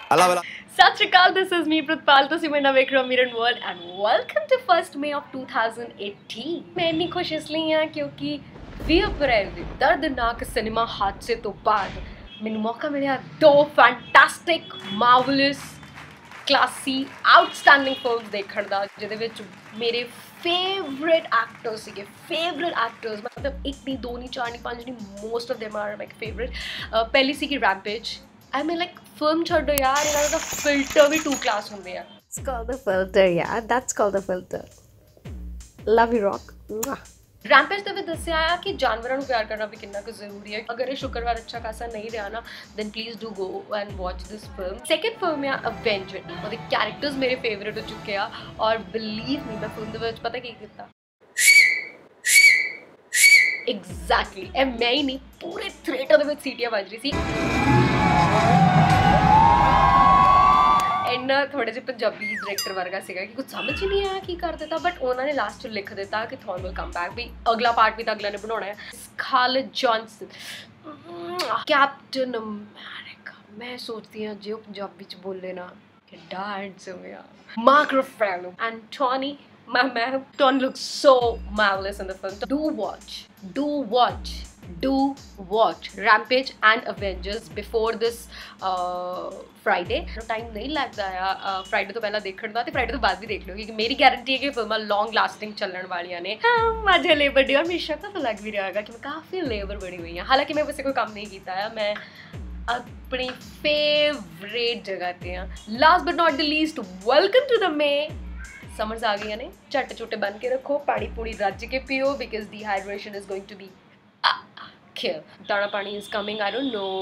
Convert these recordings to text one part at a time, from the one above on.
ਸਤਿ ਸ਼੍ਰੀ ਅਕਾਲ, this is me Pritpal, ਤੁਸੀਂ ਮੇਰੇ ਨਾਲ ਵੇਖ ਰਹੇ ਹੋ ਅਮੀਰਨ world and welcome to first May of 2018। ਮੈਂ ਇੰਨੀ ਖੁਸ਼ ਇਸ ਲਈ ਹਾਂ ਕਿਉਂਕਿ 20 ਅਪ੍ਰੈਲ ਦੇ ਦਰਦਨਾਕ ਸਿਨੇਮਾ ਹਾਦਸੇ ਤੋਂ ਬਾਅਦ ਮੈਨੂੰ ਮੌਕਾ ਮਿਲਿਆ ਦੋ fantastic marvellous classy outstanding films ਦੇਖਣ ਦਾ, ਜਿਹਦੇ ਵਿੱਚ ਮੇਰੇ ਫੇਵਰੇਟ ਐਕਟਰਸ ਸੀਗੇ। ਫੇਵਰੇਟ ਐਕਟਰਸ ਮਤਲਬ ਇੱਕ ਨਹੀਂ, ਦੋ ਨਹੀਂ, ਚਾਰ ਨਹੀਂ, ਪੰਜ ਨਹੀਂ, most of them are my favourite. ਪਹਿਲੀ ਸੀਗੀ ਰੈਂਪੇਜ। I mean, like, film ਛੱਡੋ ਯਾਰ, ਇਹਨਾਂ ਦਾ ਫਿਲਟਰ ਵੀ 2 ਕਲਾਸ ਹੁੰਦੇ ਆ। It's called the filter, yeah. That's called the filter. Love you, Rock. ਰੈਂਪੇਜ ਦੇ ਵਿੱਚ ਦੱਸਿਆ ਆ ਕਿ ਜਾਨਵਰਾਂ ਨੂੰ ਪਿਆਰ ਕਰਨਾ ਵੀ ਕਿੰਨਾ ਕੁ ਜ਼ਰੂਰੀ ਹੈ। ਅਗਰ ਇਹ ਸ਼ੁੱਕਰਵਾਰ ਅੱਛਾ ਖਾਸਾ ਨਹੀਂ ਰਿਹਾ ਨਾ, then please do go and watch this film। Second film ਆ ਅਵੈਂਜਰ। ਉਹਦੇ ਕੈਰੈਕਟਰਸ ਮੇਰੇ ਫੇਵਰੇਟ ਹੋ ਚੁੱਕੇ ਆ ਔਰ ਬਿਲੀਵ ਮੀ, ਮੈਂ ਫਿਲਮ ਦੇ ਵਿੱਚ ਪਤਾ ਕੀ ਕੀਤਾ, ਐਗਜ਼ੈਕਟਲੀ ਇਹ ਮੈਂ ਹੀ ਨਹੀਂ, ਪੂਰੇ ਥੀਏਟਰ ਦੇ ਵਿੱਚ ਸੀਟੀਆਂ ਵੱਜ ਰਹੀ ਸੀ। ਇੰਨਾ ਥੋੜੇ ਜਿਹੇ ਪੰਜਾਬੀ ਡਾਇਰੈਕਟਰ ਵਰਗਾ ਸੀਗਾ ਕਿ ਕੁਝ ਸਮਝ ਹੀ ਨਹੀਂ ਆਇਆ ਕੀ ਕਰ ਦਿੱਤਾ, ਬਟ ਉਹਨਾਂ ਨੇ ਲਾਸਟ 'ਚ ਲਿਖ ਦਿੱਤਾ ਕਿ ਥੌਰ ਵਿਲ ਕਮ ਬੈਕ, ਵੀ ਅਗਲਾ ਪਾਰਟ ਵੀ ਤਾਂ ਅਗਲਾ ਨੇ ਬਣਾਉਣਾ ਹੈ। Scarlett Johansson, captain America. ਮੈਂ ਸੋਚਦੀ ਹਾਂ ਜੇ ਉਹ ਪੰਜਾਬੀ 'ਚ ਬੋਲੇ ਨਾ, ਕਿੱਡਾ ਹੈਂਡਸਮ ਆ। Mark Ruffalo, Antony, my man, Tony looks so marvelous in the film. Do watch Rampage and Avengers before this Friday। Time नहीं लगता है फ्राइडे तो पहला देखने का, तो फ्राइडे तो बाद भी देख लो, क्योंकि मेरी गारंटी है कि फिल्मां लॉन्ग लास्टिंग चलन वाली ने। अज लेबर डे और मेरे शक तो लग भी रहा है कि मैं काफ़ी लेबर बड़ी हुई हाँ। हालांकि मैं वैसे कोई काम नहीं किया है, मैं अपनी फेवरेट जगह पे हाँ। Last but not the least, welcome to the May. Summers आ गई ने, झट झुटे बन के रखो, पानी पूरी रज के पियो, because dehydration is going to be kill। दाना पानी is coming, I don't know,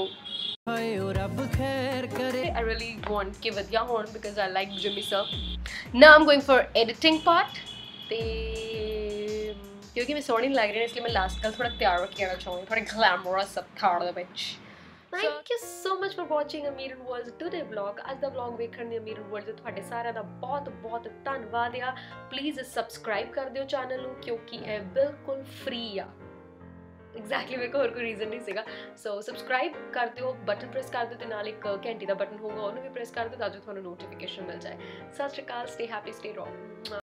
I really want कि वधिया होण because I like Jimmy Sir। Now I'm going for editing part, ਤੇ क्योंकि मैं सोहनी लग रही है इसलिए मैं लास्ट कल थोड़ा तैयार रख के आना चाहूँगी, थोड़ा glamorous सब थाड़ दे ਵਿੱਚ। Thank you so much for watching Ameeran World today vlog। ਅੱਜ ਦਾ vlog ਵੇਖਣ ਦੀ Ameeran World ਤੇ ਤੁਹਾਡੇ ਸਾਰਿਆਂ ਦਾ ਬਹੁਤ ਬਹੁਤ ਧੰਨਵਾਦ ਆ। ਪਲੀਜ਼ ਸਬਸਕ੍ਰਾਈਬ ਕਰ ਦਿਓ ਚੈਨਲ ਨੂੰ, ਕਿਉਂਕਿ ਇਹ ਬਿਲਕੁਲ ਫ੍ਰੀ ਆ। ਐਗਜ਼ੈਕਟਲੀ ਮੇਰੇ ਕੋਲ ਹੋਰ ਕੋਈ ਰੀਜ਼ਨ ਨਹੀਂ ਸੀਗਾ। ਸੋ ਸਬਸਕ੍ਰਾਈਬ ਕਰ ਦਿਓ, ਬਟਨ ਪ੍ਰੈਸ ਕਰ ਦਿਓ, ਤੇ ਨਾਲ ਇੱਕ ਘੰਟੀ ਦਾ ਬਟਨ ਹੋਊਗਾ, ਉਹਨੂੰ ਵੀ ਪ੍ਰੈਸ ਕਰ ਦਿਓ ਤਾਂ ਜੋ ਤੁਹਾਨੂੰ ਨੋਟੀਫਿਕੇਸ਼ਨ ਮਿਲ ਜਾਏ। ਸਤਿ ਸ਼੍ਰੀ ਅਕਾਲ, ਸਟੇ ਹੈਪੀ, ਸਟੇ ਰੌਕ।